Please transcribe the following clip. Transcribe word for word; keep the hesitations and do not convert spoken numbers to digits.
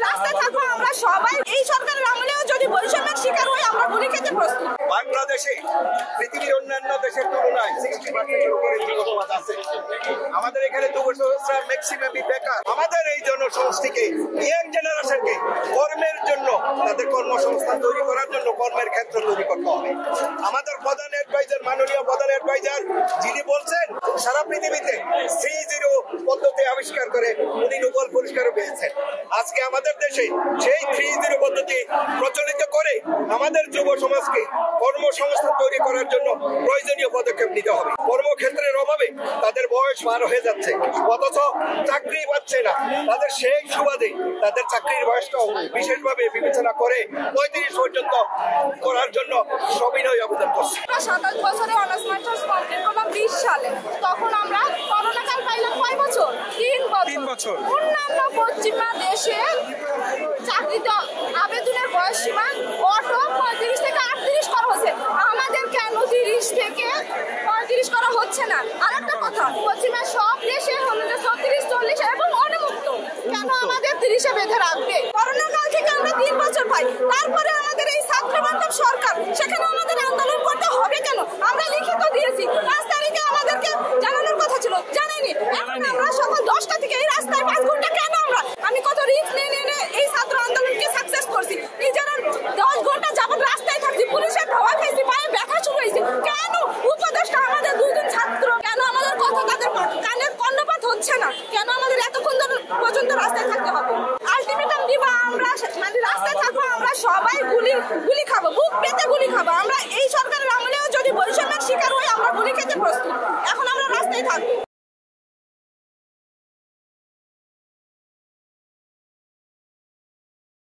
রাস্তায় থাকবো আমরা সবাই। এই সরকারের আমলেও যদি বৈষম্যের শিকার হই আমরা গুলি খেতে প্রস্তুত। বাংলাদেশে পৃথিবীর অন্যান্য দেশের তুলনায় সিক্সটি পার্সেন্টের উপরে যুবসমাজ আছে। আমাদের এখানে যুবসমাজরা ম্যাক্সিমামই বেকার। আমাদের এই জনসমষ্টিকে, ইয়াং জেনারেশনকে কর্মের জন্য, তাদের কর্মসংস্থান তৈরি করার জন্য কর্মের ক্ষেত্র তৈরি করতে হবে। আমাদের প্রধান অ্যাডভাইজার, মাননীয় প্রধান অ্যাডভাইজার যিনি বলছেন সারা পৃথিবীতে থ্রি জিরো পদ্ধতি আবিষ্কার করে উনি নোবেল পুরস্কারও পেয়েছেন। আজকে আমাদের দেশে সেই থ্রি জিরো পদ্ধতি প্রচলিত করে আমাদের যুব সমাজকে কর্মসংস্থান তৈরি করার জন্য প্রয়োজনীয় পদক্ষেপ নিতে হবে। কর্মক্ষেত্রের অভাবে তাদের বয়স পার হয়ে যাচ্ছে, অথচ চাকরি পাচ্ছে না। তাদের সেই সুবাদে তাদের চাকরির বয়সটাও বিশেষভাবে বিবেচনা করে পঁয়ত্রিশ পর্যন্ত করার জন্য সবিনয় আবেদন করছে। সাতাশ বছরে অনার্স মাস্টার্স কমপ্লিট করলাম বিশ সালে। তখন আমরা করোনা কাল পাইলাম কয় বছর? তিন বছর। অন্যান্য পশ্চিমা দেশে চাকরিতে আবেদনের বয়স সীমা অটো পঁয়ত্রিশ থেকে আটত্রিশ করা হচ্ছে, আমাদের কেন তিরিশ থেকে পঁয়ত্রিশ করা হচ্ছে না? আর একটা কথা, পশ্চিমা সব দেশে হলো যে ছত্রিশ চল্লিশ এবং অনুমুক্ত, কেন আমাদের তিরিশে বেঁধে রাখবে? করোনা কাল থেকে আমরা তিন বছর পাই, তারপরে আমাদের এই ছাত্র বান্ধব সরকার, সেখানে আমাদের আন্দোলন করতে হবে কেন? আমরা লিখিত দিয়েছি, পাঁচ তারিখে আমাদেরকে জানানোর কথা ছিল, জানাইনি। এখন আমরা সকাল দশটা থেকে এই রাস্তায় পাঁচ ঘন্টা কেন? আমরা আমি কত রিস্ক নিয়ে নিয়ে এই ছাত্র আন্দোলনকে সাকসেস করছি, নিজেরা দশ ঘন্টা যাবত রাস্তায় থাকছি, পুলিশের ধাওয়া খাইছি, পায়ে ব্যথা শুরু হয়েছে। কেন উপদেশটা আমাদের দুজন ছাত্র, কেন আমাদের কথা তাদের কানের কর্ণপাত হচ্ছে না? কেন আমাদের এতক্ষণ পর্যন্ত রাস্তায় থাকতে হবে? আলটিমেটাম দিবা আমরা, মানে রাস্তায় থাকবো আমরা সবাই, গুলি গুলি খাবো, বুক পেতে গুলি খাবো। আমরা এই সরকারের আমলেও যদি বৈষম্যের শিকার হই আমরা গুলি খেতে প্রস্তুত। এখন আমরা রাস্তায় থাকবো।